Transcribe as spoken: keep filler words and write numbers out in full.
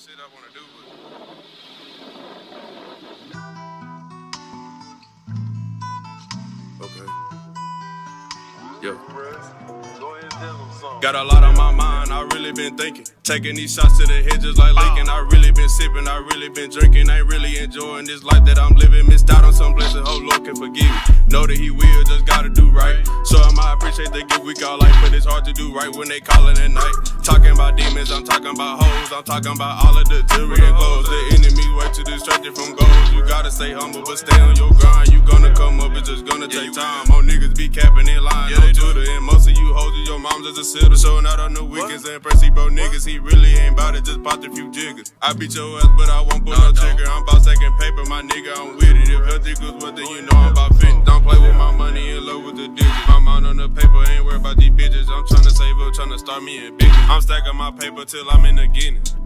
shit I wanna do, but okay. Yeah. Got a lot on my mind, I really been thinking. Taking these shots to the head just like leaking. I really been sipping, I really been drinking. Ain't really enjoying this life that I'm living. Missed out on some blessings, oh Lord can forgive me. Know that he will, just gotta do right. So I might appreciate the gift we call life, but it's hard to do right when they callin' at night. Talking about demons, I'm talking about hoes. I'm talking about all of the jewelry and clothes. The enemy's way to distract you from goals. You gotta stay humble, but stay on your grind. You gonna come up, it's just gonna take time. More niggas be capping in line, no Twitter. And most of you hoes your moms as a sitter. Showing out on the weekends and pressy bro niggas. He really ain't bout it, just popped a few jiggers. I beat your ass, but I won't pull no trigger. I'm about stacking paper, my nigga, I'm with it. If healthy goes what, then you know I'm about fitting. Don't play with my money, in love with the digits. My mind on the paper, ain't worried about these bitches. I'm tryna save up, tryna start me a business. I'm stacking my paper till I'm in the Guinness.